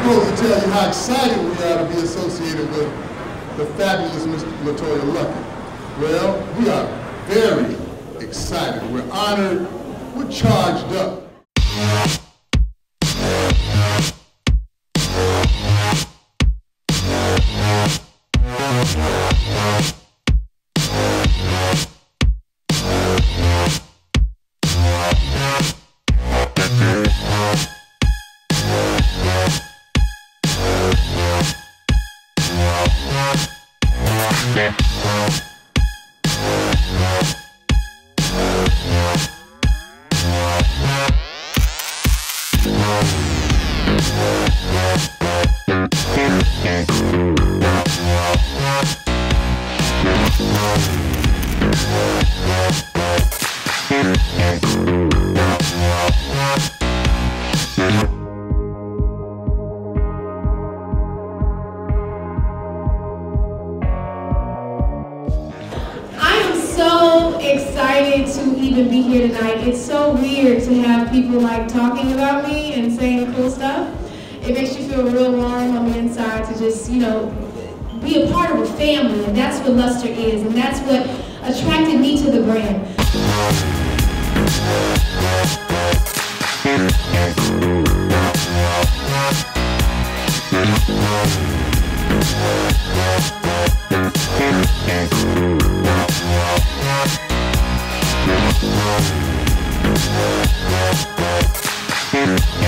supposed to tell you how excited we are to be associated with the fabulous Mr. LeToya Luckett. Well, we are very excited. We're honored. We're charged up. So excited to even be here tonight. It's so weird to have people like talking about me and saying cool stuff. It makes you feel real warm on the inside to just, you know, be a part of a family, and that's what Luster is, and that's what attracted me to the brand. Yeah.